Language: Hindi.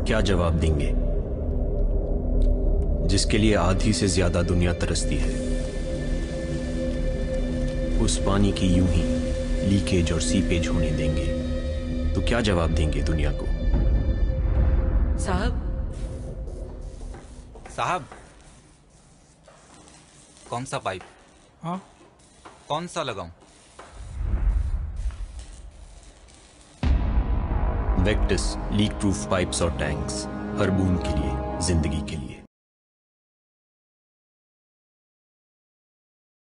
क्या जवाब देंगे जिसके लिए आधी से ज्यादा दुनिया तरसती है? उस पानी की यूं ही लीकेज और सीपेज होने देंगे तो क्या जवाब देंगे दुनिया को? साहब, साहब, कौन सा पाइप? हाँ, कौन सा लगाऊं? वेक्टस लीक प्रूफ पाइप्स और टैंक्स, हर बूंद के लिए, जिंदगी के लिए।